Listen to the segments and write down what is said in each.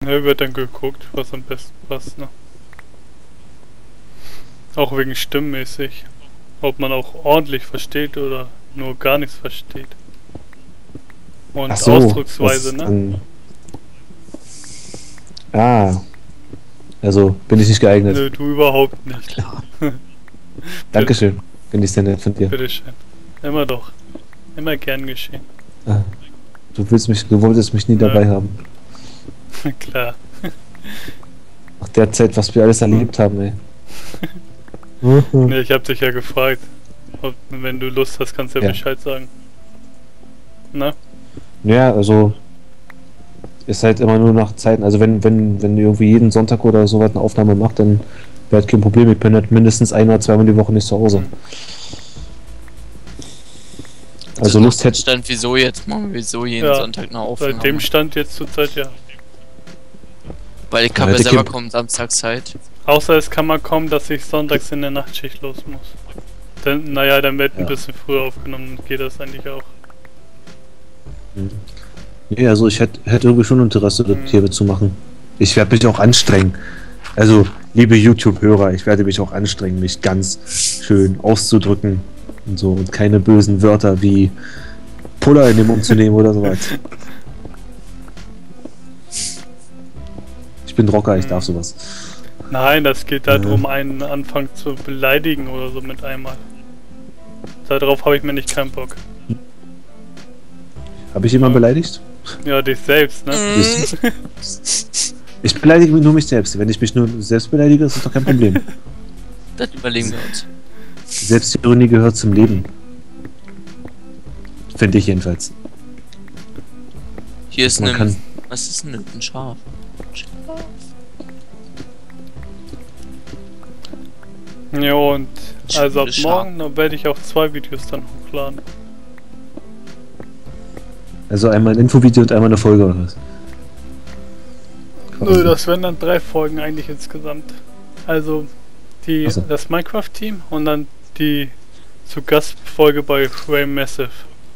Ja, wird dann geguckt, was am besten passt, ne? Auch wegen stimmmäßig. Ob man auch ordentlich versteht oder nur gar nichts versteht. Ach Und so, Ausdrucksweise, ne? Ah, also bin ich nicht geeignet. Nö, du überhaupt nicht. Klar. Dankeschön, finde ich sehr nett von dir. Bitteschön. Immer doch. Immer gern geschehen. Ah, du wolltest mich nie Ja. dabei haben. Klar. Nach der Zeit, was wir alles erlebt haben, ey. Ne, ich hab dich ja gefragt. Ob, wenn du Lust hast, kannst du ja Ja. Bescheid sagen. Na? Ja, also ist halt immer nur nach Zeiten. Also wenn ihr irgendwie jeden Sonntag oder so was eine Aufnahme macht, dann wäre halt kein Problem. Ich bin halt mindestens ein oder zweimal die Woche nicht zu Hause. Mhm. Also Lust hätte. Stand wieso jetzt machen wir so jeden Ja, Sonntag eine Aufnahme. Seit dem Stand jetzt zur Zeit, ja. Weil ich kann Ja, ja der selber Kim- kommen Samstagszeit. Außer es kann mal kommen, dass ich sonntags in der Nachtschicht los muss. Dann, naja, dann wird ein Ja. bisschen früher aufgenommen, geht das eigentlich auch. Ja, also ich hätte irgendwie schon Interesse, das hier zu machen. Ich werde mich auch anstrengen. Also, liebe YouTube-Hörer, ich werde mich auch anstrengen, mich ganz schön auszudrücken und so und keine bösen Wörter wie Puller in den Mund zu nehmen oder sowas. Ich bin Rocker, ich darf sowas. Nein, das geht darum, einen Anfang zu beleidigen oder so mit einmal. Darauf habe ich mir nicht keinen Bock. Habe ich jemanden beleidigt? Ja, dich selbst, ne? Ich beleidige nur mich selbst. Wenn ich mich nur selbst beleidige, ist das doch kein Problem. Das überlegen wir uns. Selbstironie gehört zum Leben. Finde ich jedenfalls. Hier ist Man ein. kann- Was ist denn ein Schaf? Ja, und also ab Schönes morgen dann werde ich auch 2 Videos dann hochladen. Also einmal ein Infovideo und einmal eine Folge oder was? Nö, das wären dann 3 Folgen eigentlich insgesamt. Also die, Ach so. das Minecraft-Team und dann die zu Gastfolge bei Frame Massive.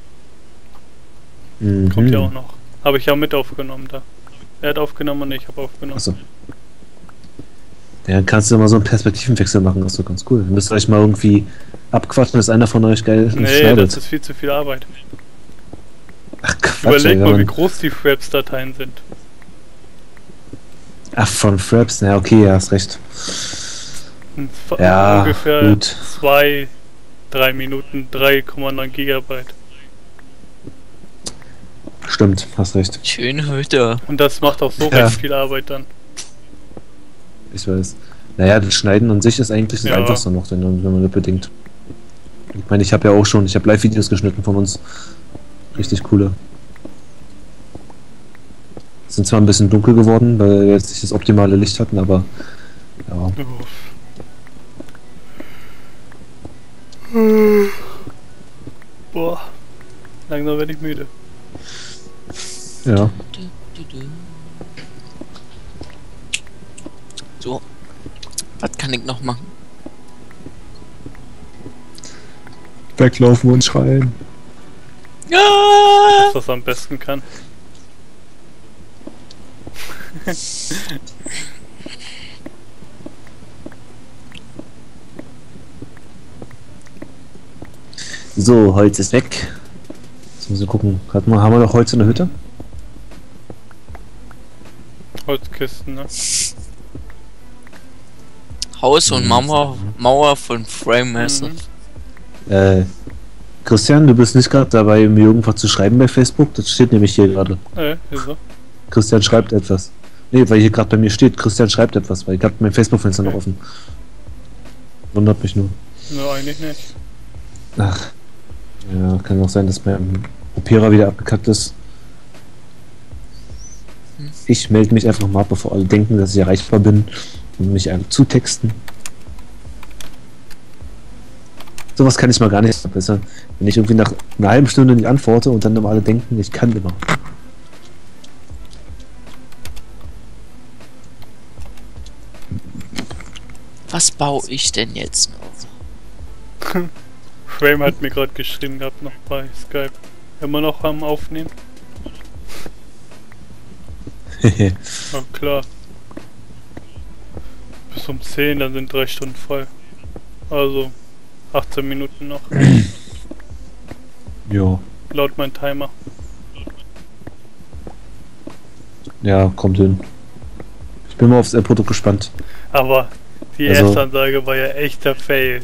Kommt ja auch noch. Habe ich ja mit aufgenommen da. Er hat aufgenommen und ich habe aufgenommen. Achso. Ja, dann kannst du mal so einen Perspektivenwechsel machen, das ist doch ganz cool. Dann müsst ihr euch mal irgendwie abquatschen, dass einer von euch geil Nee, schneidet. das ist viel zu viel Arbeit. Ach Quatsch, Überleg ey, mal, wie wenn man- groß die Fraps-Dateien sind. Ach, von Fraps, na okay, ja, hast recht. Und Ja, ungefähr gut. 2-3 Minuten, 3,9 Gigabyte. Stimmt, hast recht. Schöne Hütte. Und das macht auch so Ja. recht viel Arbeit dann. Ich weiß. Naja, das Schneiden an sich ist eigentlich das Ja. Einfachste noch, wenn man das bedenkt. Ich meine, ich habe ja auch schon, ich habe Live-Videos geschnitten von uns. Richtig coole. Sind zwar ein bisschen dunkel geworden, weil wir jetzt nicht das optimale Licht hatten, aber ja. Boah, langsam werde ich müde. Ja. So. Was kann ich noch machen? Weglaufen und schreien. Ja! Was am besten kann. So, Holz ist weg. Jetzt müssen wir gucken. Haben wir noch Holz in der Hütte? Holzkisten, ne? Haus und Mauer von Frame Massive. Christian, du bist nicht gerade dabei, mir irgendwas zu schreiben bei Facebook? Das steht nämlich hier gerade. Wieso? Christian schreibt etwas. Nee, weil hier gerade bei mir steht, Christian schreibt etwas, weil ich habe mein Facebook-Fenster noch offen. Wundert mich nur. Nö, eigentlich nicht. Ach. Ja, kann auch sein, dass mein Opera wieder abgekackt ist. Ich melde mich einfach mal ab, bevor alle denken, dass ich erreichbar bin und mich einfach zutexten. Sowas kann ich mal gar nicht verbessern. Wenn ich irgendwie nach einer halben Stunde nicht antworte und dann immer alle denken, ich kann immer. Was baue ich denn jetzt noch? Frame hat mir gerade geschrieben gehabt noch bei Skype. Immer noch am Aufnehmen. Ja, klar. Bis um 10, dann sind 3 Stunden voll. Also 18 Minuten noch. Jo. Laut mein Timer. Ja, kommt hin. Ich bin mal aufs Endprodukt gespannt. Aber die Also- erste Ansage war ja echter Fail.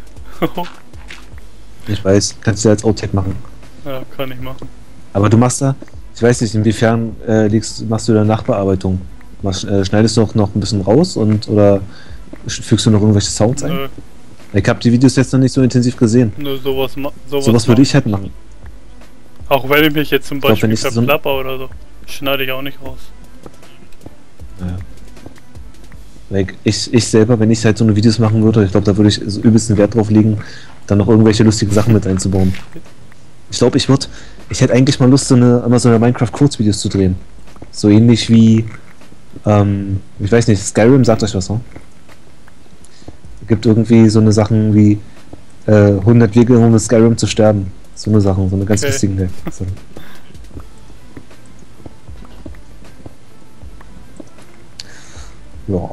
Ich weiß, kannst du ja als Outtake machen. Ja, kann ich machen. Aber du machst da, ich weiß nicht, inwiefern machst du da Nachbearbeitung? Schneidest du auch noch ein bisschen raus oder fügst du noch irgendwelche Sounds ein? Nö, Ich habe die Videos jetzt noch nicht so intensiv gesehen. nur sowas Sowas würde ich halt machen. Auch wenn ich mich jetzt zum glaub, Beispiel wenn ich so- verplapper oder so, schneide ich auch nicht raus. Ja. Weil ich selber, wenn ich halt so eine Videos machen würde, ich glaube, da würde ich so übelsten Wert drauf legen, dann noch irgendwelche lustigen Sachen mit einzubauen. Ich glaube, ich hätte eigentlich mal Lust, immer so eine Minecraft-Kurzvideos zu drehen. So ähnlich wie, ich weiß nicht, Skyrim sagt euch was, ne? Es gibt irgendwie so eine Sachen wie 100 Wege, um in Skyrim zu sterben. So eine Sachen, so eine ganz Okay. lustigen Welt. So. Ja.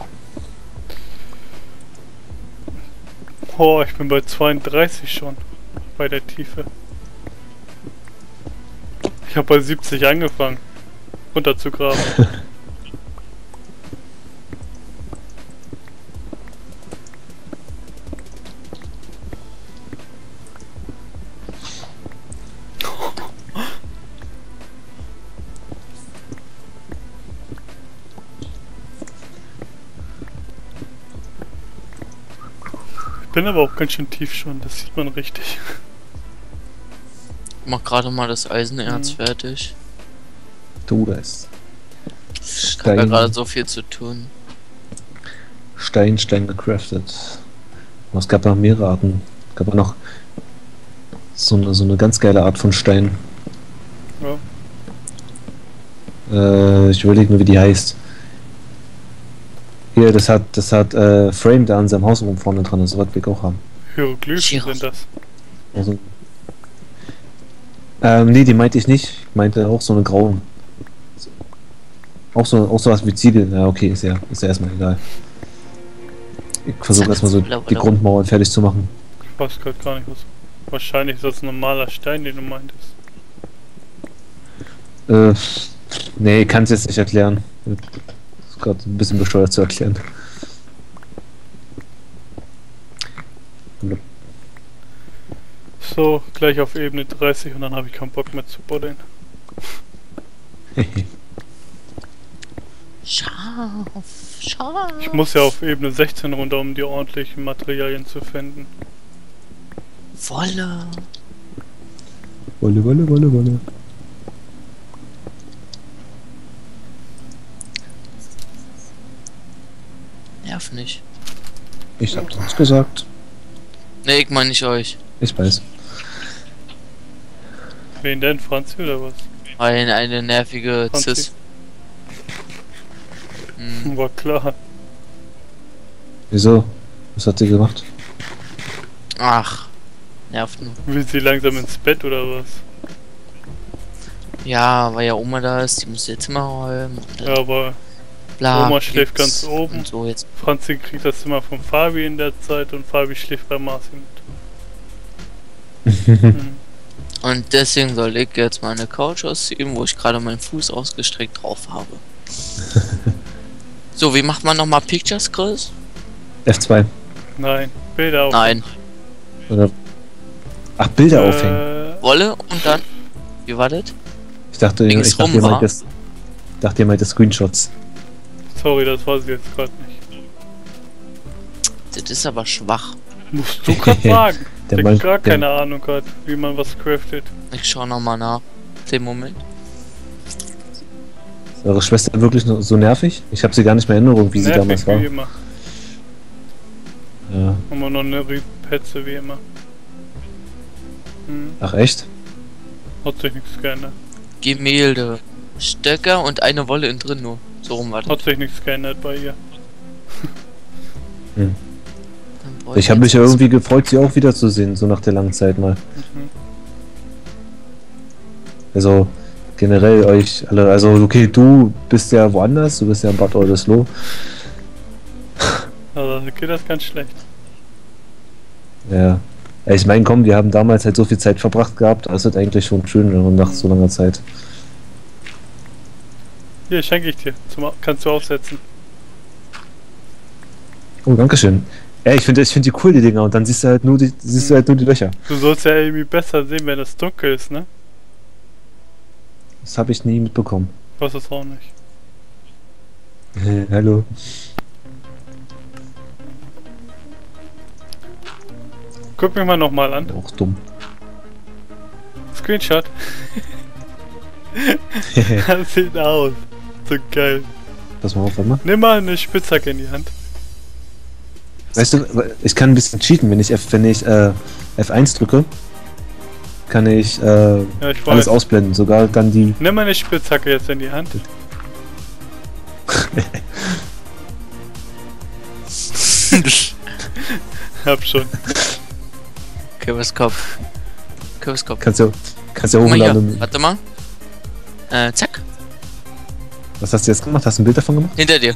Oh, ich bin bei 32 schon. Bei der Tiefe. Ich habe bei 70 angefangen. Runterzugraben. Ich bin aber auch ganz schön tief schon, das sieht man richtig. Mach gerade mal das Eisenerz fertig. Du das. Ich habe ja gerade so viel zu tun. Stein gecraftet. Aber es gab noch mehrere Arten. Es gab auch noch so eine ganz geile Art von Stein. Ja. Ich überlege nur, wie die heißt. Hier, das hat Frame da an seinem Haus oben vorne dran, das wird wir auch haben. Hieroglyphen Chirurg. sind das. Also, nee, die meinte ich nicht. Ich meinte auch so eine grauen. Auch sowas wie Ziegel. Ja, okay, ist ja erstmal egal. Ich versuche erstmal so die Grundmauer fertig zu machen. Ich weiß gerade gar nicht was. Wahrscheinlich ist das ein normaler Stein, den du meintest. Nee, ich kann es jetzt nicht erklären. Ist gerade ein bisschen bescheuert zu erklären. So, gleich auf Ebene 30 und dann habe ich keinen Bock mehr zu buddeln. Scharf. Ich muss ja auf Ebene 16 runter, um die ordentlichen Materialien zu finden. Wolle. Wolle. Nerv nicht. Ich hab sonst gesagt. Ne, ich meine nicht euch. Ich weiß. Wen denn? Franzi oder was? Eine nervige Franzi. Cis. Hm. War klar. Wieso? Was hat sie gemacht? Ach. Nervt nur. Will sie langsam ins Bett oder was? Ja, weil ja Oma da ist, die muss ihr Zimmer räumen. Und Ja, aber bla, Oma schläft Kids ganz oben. Und so jetzt. Franzi kriegt das Zimmer von Fabi in der Zeit und Fabi schläft bei Marci mit. Mhm. Und deswegen soll ich jetzt meine Couch ausziehen, wo ich gerade meinen Fuß ausgestreckt drauf habe. So, wie macht man nochmal Pictures, Chris? F2. Nein, Bilder auf. Nein. Oder. Ach, Bilder aufhängen. Wolle und dann. Wie war das? Ich dachte, ringsrum ihr war. meint Screenshots. Sorry, das weiß ich jetzt gerade nicht. Das ist aber schwach. Musst du gerade sagen. Der Ich Mann- hab gar der- keine Ahnung gerade, wie man was craftet. Ich schau nochmal nach. Den Moment. Ist eure Schwester wirklich so nervig? Ich habe sie gar nicht mehr in Erinnerung, wie sie damals war. Wie immer. Ja. Haben wir noch eine Petze wie immer. Hm, Ach echt? hat sich nichts geändert. Gemälde. Stöcker und eine Wolle in drin nur. So rum war das. Hat sich nichts geändert bei ihr. Dann brauch Ich habe mich jetzt ja was- irgendwie gefreut, sie auch wiederzusehen, so nach der langen Zeit mal. Mhm. Also, generell euch alle, also okay, du bist ja woanders, du bist ja in Bad Oldesloe. Also geht das ganz schlecht. Ja. Ich meine, komm, wir haben damals halt so viel Zeit verbracht gehabt, das ist eigentlich schon schön nach so langer Zeit. Hier, schenke ich dir. Kannst du aufsetzen. Oh, dankeschön. Ich finde die cool, die Dinger, und dann siehst du halt nur die Löcher. Du sollst ja irgendwie besser sehen, wenn es dunkel ist, ne? Das habe ich nie mitbekommen. Ich weiß es auch nicht. Hallo. Guck mich mal nochmal an. Auch dumm. Screenshot. Das sieht aus. So geil. Pass mal auf, warte mal. Nimm mal eine Spitzhacke in die Hand. Weißt du, ich kann ein bisschen cheaten, wenn ich F1 drücke, kann ich, Ja, ich alles weiß. ausblenden, sogar dann die... Nimm mal eine Spitzhacke jetzt in die Hand. Hab schon. Kürbiskopf. Kannst ja Guck mal hochladen. hier, warte mal. Zack. Was hast du jetzt gemacht? Hast du ein Bild davon gemacht? Hinter dir.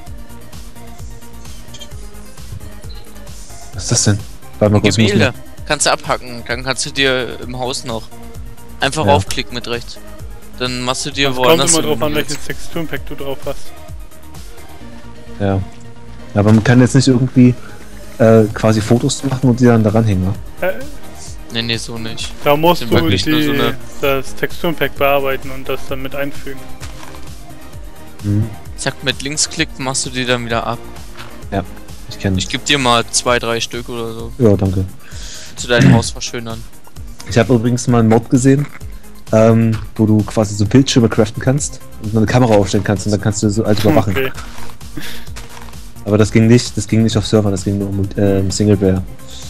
Was ist das denn? Warte mal kurz. Gemälde. Kannst du abhacken. Dann kannst du dir im Haus noch einfach Ja. aufklicken mit rechts. Dann machst du dir Es kommt woanders immer drauf hin, an, wo du willst. welches Texturenpack du drauf hast. Ja. Aber man kann jetzt nicht irgendwie quasi Fotos machen und die dann daran hängen, ne? Nee, so nicht. Da musst Sind du wirklich nur so eine- das Texturenpack bearbeiten und das dann mit einfügen. Mhm. Zack, mit Linksklick machst du die dann wieder ab. Ich kenne Ich geb dir mal 2, 3 Stück oder so. Ja, danke. Zu deinem Haus verschönern. Ich habe übrigens mal einen Mod gesehen, wo du quasi so Bildschirme craften kannst und eine Kamera aufstellen kannst und dann kannst du so alt überwachen. Okay. Aber das ging nicht auf Servern, das ging nur um Singleplayer.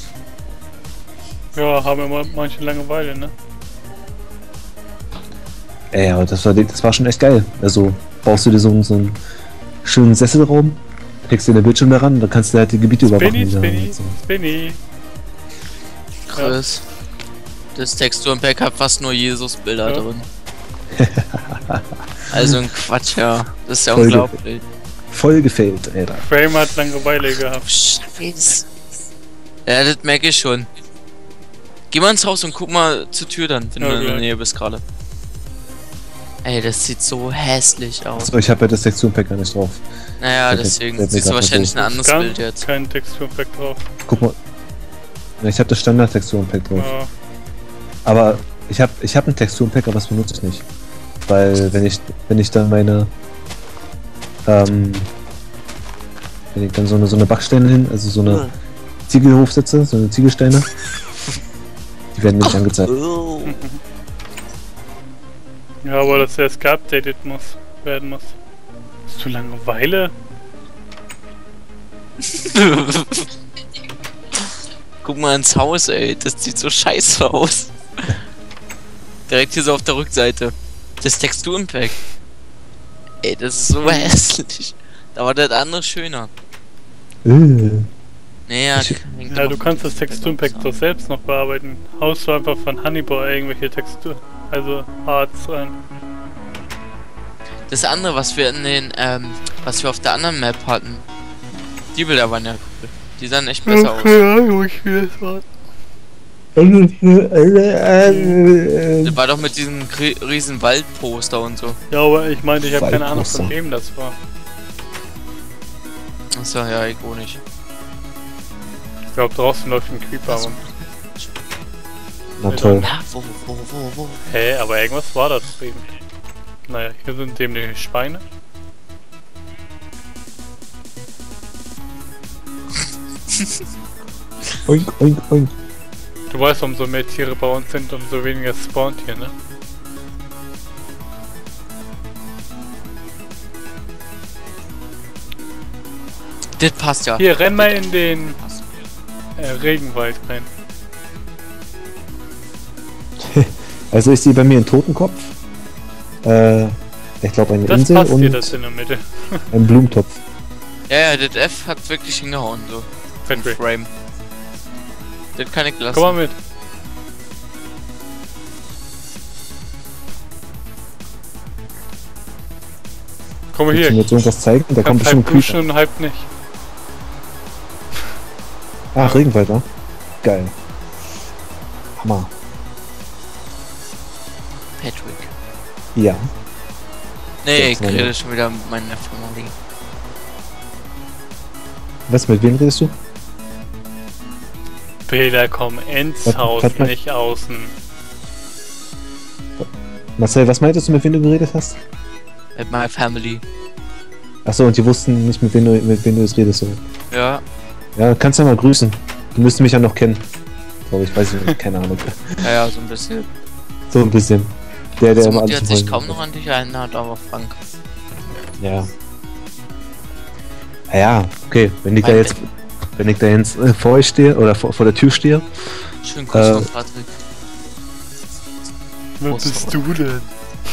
Ja, haben immer manche Langeweile, ne? Aber das war schon echt geil. Also baust du dir so einen schönen Sesselraum, legst dir den Bildschirm daran, dann kannst du halt die Gebiete überwachen. Spinny. Chris. Das Texturenpack hat fast nur Jesus-Bilder Ja. drin. Also ein Quatsch, ja. Das ist ja Voll unglaublich. Voll gefällt, Alter. Frame hat Langeweile gehabt. Scheiße. Ja, das merke ich schon. Geh mal ins Haus und guck mal zur Tür dann, wenn du in der Okay. Nähe bist gerade. Ey, das sieht so hässlich aus. Achso, ich habe ja das Texturenpack gar nicht drauf. Naja, Okay, deswegen der hat mir siehst du grad wahrscheinlich ein so- anderes Bild jetzt. Kein Texturenpack drauf. Guck mal. Ja, ich habe das Standard-Texturenpack drauf. Ja. Aber ich hab ein Texturenpack, aber das benutze ich nicht. Weil wenn ich dann meine wenn ich dann so eine Backsteine hin, also so eine Ziegel hochsetze, so eine Ziegelsteine, die werden mir nicht angezeigt. Oh. Ja, aber das erst geupdatet werden muss. Hast du Langeweile? Guck mal ins Haus, ey. Das sieht so scheiße aus. Direkt hier so auf der Rückseite. Das Texturenpack. Ey, das ist so hässlich. Da war das andere schöner. Naja, Ja, du kannst das Texturenpack doch selbst noch bearbeiten. Haust du einfach von Honeyboy irgendwelche Textur, also Arts rein. das andere, was wir in den, was wir auf der anderen Map hatten. Die Bilder waren ja cool. Die sahen echt besser aus. Ahnung, ich will das war. Das war doch mit diesem riesen Waldposter und so. Ja, aber ich meine, ich habe keine Ahnung, Waldposter. von wem das war. Achso, ja, ich auch nicht. Ich glaube, draußen läuft ein Creeper rum. Na toll. Ja, wo? Hä, aber irgendwas war das eben. Naja, hier sind dem die Schweine. Oink, oink, oink. Du weißt, umso mehr Tiere bei uns sind, umso weniger spawnt hier, ne? Das passt ja. Hier, renn mal in den Regenwald rein. Also ich sehe bei mir einen Totenkopf, ich glaube eine Das Insel passt hier, und das in der Mitte. einen Blumentopf. Ja, das F hat wirklich hingehauen, so. Im Fenway. Frame. Das kann ich lassen. Komm mal mit. Komm mal Willst hier. du mir jetzt irgendwas zeigen? Da kommt Halb bestimmt ein Creeper. duschen und halb nicht. Ach, Regenwald, wa? Geil. Hammer. Patrick. Ja. Nee, Jetzt ich mal. rede schon wieder mit meiner Familie. Was, mit wem redest du? Bilder kommen ins Haus, Warte mal. nicht außen. Marcel, was meintest du, mit wem du geredet hast? Mit meiner Family. Achso, und die wussten nicht, mit wem du jetzt redest. Oder? Ja. Ja, kannst du ja mal grüßen. Du müsstest mich ja noch kennen. Glaube ich, weiß ich nicht, keine Ahnung. Ja, so ein bisschen. So ein bisschen. Der Die immer Mutti alles hat sich im kaum Wollen noch an dich erinnert, aber Frank. Ja. Ja, okay. Wenn ich da jetzt vor euch stehe oder vor der Tür stehe, Schönen Kuss von Patrick. Wer Prost, bist du denn?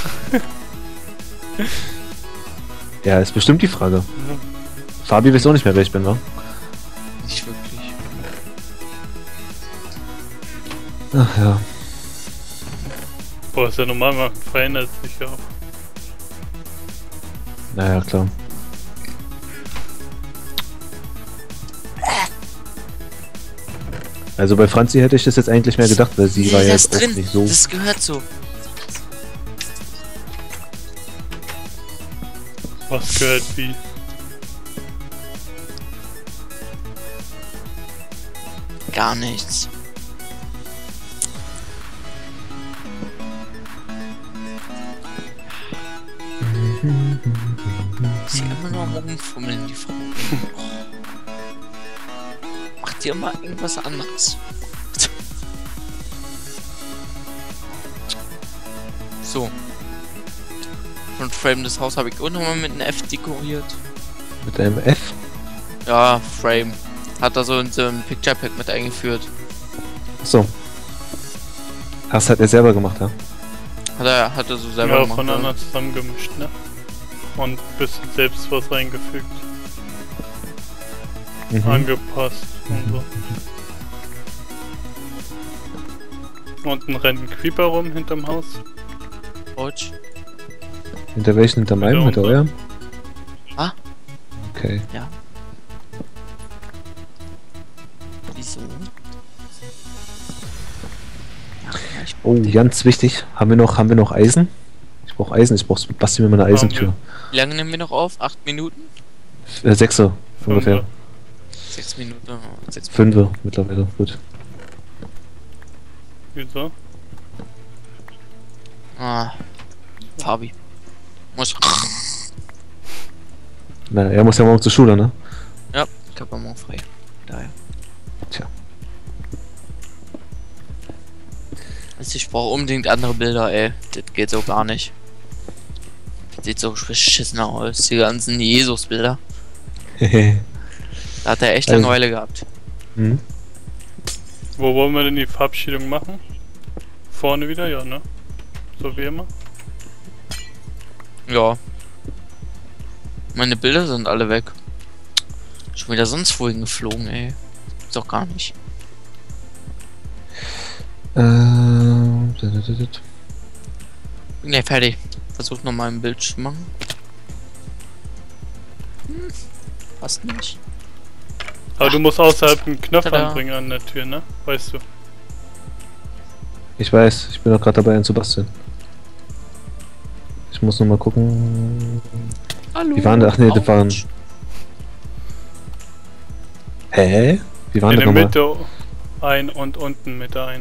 ja, ist bestimmt die Frage. Fabi weiß auch nicht mehr, wer ich bin, wa? Nicht wirklich. Ach ja. Boah, ist ja normal, man verändert sich ja auch. Naja, klar. Also bei Franzi hätte ich das jetzt eigentlich mehr gedacht, weil sie war ja das jetzt auch drin. nicht so. Das gehört so. Was gehört wie? Gar nichts. Sie immer nur am Rumfummeln, die Frau. Macht ihr mal irgendwas anderes. So. Und Frame, das Haus habe ich auch nochmal mit einem F dekoriert. Mit einem F? Ja, Frame. Hat er so in so ein Picture Pack mit eingeführt. Achso. Das hat er selber gemacht, ja? Hat er so selber Ja, gemacht. voneinander zusammengemischt, ne? Und ein bisschen selbst was reingefügt, Mhm. angepasst und so. Unten rennt ein Creeper rum hinterm Haus. Deutsch. Hinter welchen? Hinter meinem? Hinter unserem. eurem? Ah. Okay. Wieso? Oh, ganz wichtig. Haben wir noch Eisen? Ich brauche Eisen. Ich brauche Basti mir mal eine Eisentür. Wie lange nehmen wir noch auf? 8 Minuten? 6 ungefähr. 6 Minuten. 6 5 mittlerweile. Gut. Wieso? Ah. Fabi. Muss. Na, er muss ja morgen zur Schule, ne? Ja, ich hab am morgen frei. Daher. Tja. Also ich brauche unbedingt andere Bilder, ey. Das geht so gar nicht. Das sieht so beschissen aus. Die ganzen Jesus-Bilder. Hehe. Da hat er echt Also- Langeweile gehabt. Hm? Wo wollen wir denn die Verabschiedung machen? Vorne wieder, ja, ne? So wie immer. Ja. Meine Bilder sind alle weg. Schon wieder sonst wohin geflogen, ey. Ist doch gar nicht. Ähm, Bin gleich fertig. Versuch nochmal ein Bild zu machen. Passt nicht. Aber du musst außerhalb einen Knopf Tada. anbringen an der Tür, ne? Weißt du. Ich weiß, ich bin doch gerade dabei, einen zu basteln. Ich muss noch mal gucken. Hallo. Wie waren da? Ach nee, das waren. Autsch. Hä? Wie waren In das der nochmal? Mitte ein und unten Mitte ein.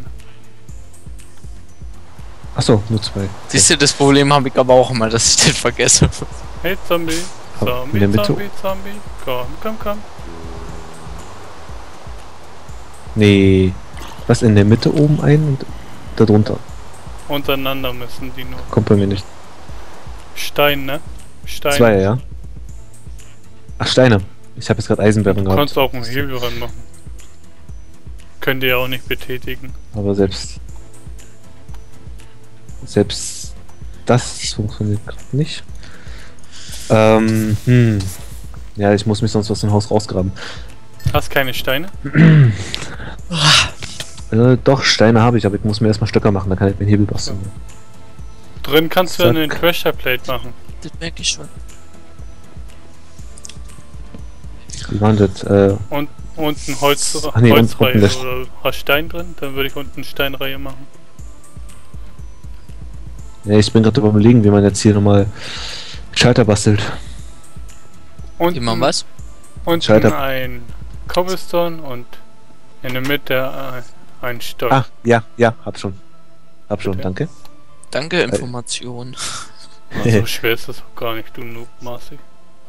Achso, nur 2. Siehst du, das Problem habe ich aber auch immer, dass ich das vergesse. Hey Zombie, In der Mitte? Zombie, komm. Nee. Was, in der Mitte oben ein und da drunter? Untereinander müssen die nur. Kommt bei mir nicht. Stein, ne? Stein. 2, ja? Ach, Steine. Ich habe jetzt gerade Eisenbarren Du gehabt. kannst auch einen Hebel ranmachen. Könnt ihr ja auch nicht betätigen. Aber selbst das funktioniert gerade nicht. Ja, ich muss mich sonst aus dem Haus rausgraben. Hast keine Steine? Doch, Steine habe ich, aber ich muss mir erstmal Stöcker machen, dann kann ich mir einen Hebel basteln. Drin kannst du Zack. eine Treasure Plate machen. Das merke ich schon. Wie war das? Und unten Holz, Ach nee, Holzreihe unten das- oder hast Stein drin, dann würde ich unten Steinreihe machen. Ja, ich bin gerade überlegen, wie man jetzt hier nochmal Schalter bastelt. Unten, Immer was? unten Schalter. ein Cobblestone und in der Mitte ein Stock. Ah, ja, hab schon. Bitte? Danke. Danke, Information. Na, so schwer ist das auch gar nicht, du Noob, Marci.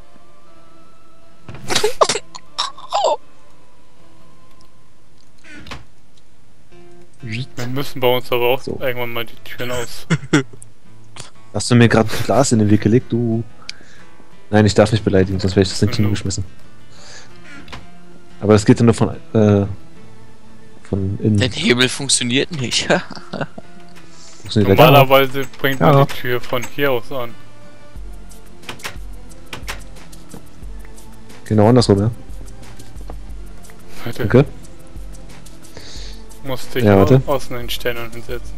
Wir müssen bei uns aber auch So. irgendwann mal die Türen aus. Hast du mir gerade ein Glas in den Weg gelegt, du? Nein, ich darf nicht beleidigen, sonst wäre ich das in den Kino geschmissen. Aber das geht ja nur von innen. Der Hebel funktioniert nicht. Funktioniert gleich auch. Normalerweise bringt man Ja. die Tür von hier aus an. Genau andersrum, ja. Warte, Okay. musste ich Ja, warte. außen hinstellen und hinsetzen.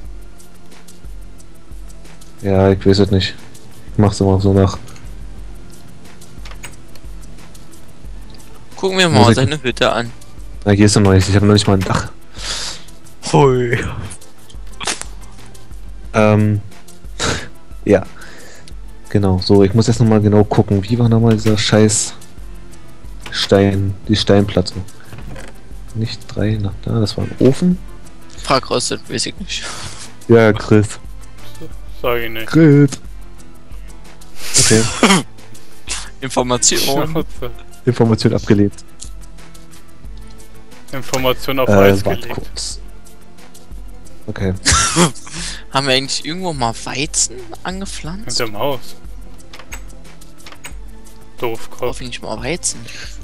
Ja, ich weiß es nicht. Ich mach's immer so nach. Gucken wir mal Musik. seine Hütte an. Na, hier ist noch nichts. Ich habe noch nicht mal ein Dach. Hui. Ja. Genau, so, ich muss jetzt nochmal genau gucken. Wie war nochmal dieser scheiß Stein, die Steinplatte? Nicht 3 nach da, das war ein Ofen? Frag rostet, weiß ich nicht. Ja, Chris. Sag ich nicht. Chris. Okay, Information. Information abgelehnt. Information auf Eis Warte gelegt. kurz. Okay. Haben wir eigentlich irgendwo mal Weizen angepflanzt? Hinterm Haus. Doof, Kopf. Hoffe ich nicht mal Weizen.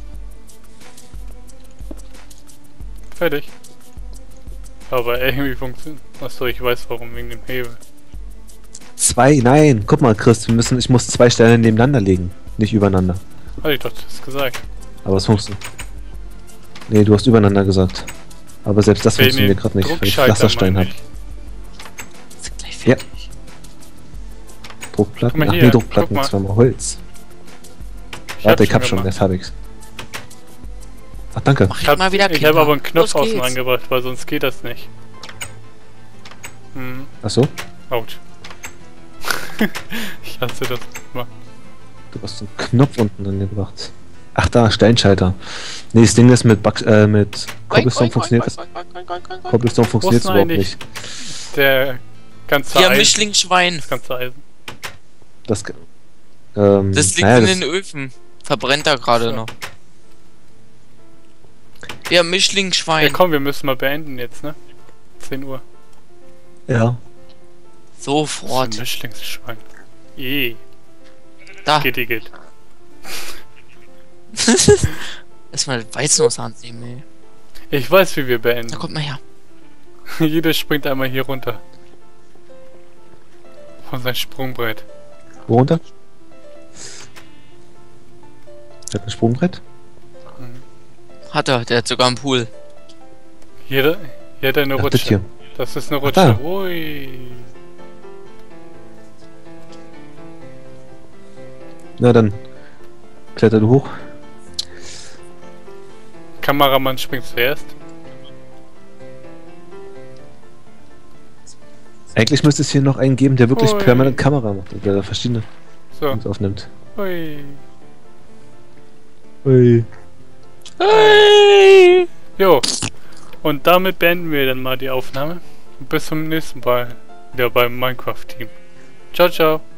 Fertig. Aber irgendwie funktioniert. Achso, ich weiß warum, wegen dem Hebel. 2, nein, guck mal, Chris, ich muss 2 Steine nebeneinander legen, nicht übereinander. Hatte ich doch das gesagt. Aber es funktioniert. Nee, du hast übereinander gesagt. Aber selbst das funktioniert gerade nicht, weil ich Druckschalter Pflasterstein meine habe. ich. Ist gleich Ja. fertig. Druckplatten? Guck mal Ach hier, nee, guck Druckplatten, mal. zweimal Holz. Ich Warte, ich hab schon, gemacht. jetzt hab ich's. Ach, danke. Mach Ich hab, mal wieder ich Kinder. hab aber einen Knopf Los außen geht's. angebracht, weil sonst geht das nicht. Hm, Achso, ouch. Ich hasse das mal. du hast einen Knopf unten angebracht. Ach da, Steinschalter. Nee, das Ding ist mit Cobblestone funktioniert das. Cobblestone funktioniert denn überhaupt eigentlich? nicht. Der ganze Hier, Eisen. Mischlingsschwein. Das ganze Eisen. Das, Das liegt naja, in den Öfen. Verbrennt da gerade So. noch. Ja, Ja, Mischlingsschwein. komm, wir müssen mal beenden jetzt, ne? 10 Uhr. ja. Das Sofort. ist ein Mischlingsschwein. Da. Geht. Erstmal Weizen aus der Hand nehmen, ey. Ich weiß, wie wir Na, beenden. kommt mal her. Jeder springt einmal hier runter. Von seinem Sprungbrett. Wo runter? Hat ein Sprungbrett? Hat er, der hat sogar einen Pool. Hier hat eine Ach, das Rutsche. hier. Das ist eine Ach, da. Rutsche. Ui. Na dann, kletter du hoch. Kameramann springt zuerst. Eigentlich müsste es hier noch einen geben, der wirklich Ui. permanent Kamera macht, der verschiedene So. Dings aufnimmt. Ui. Ui. Hey. Jo. Und damit beenden wir dann mal die Aufnahme. Und bis zum nächsten Mal wieder beim Minecraft-Team. Ciao, ciao.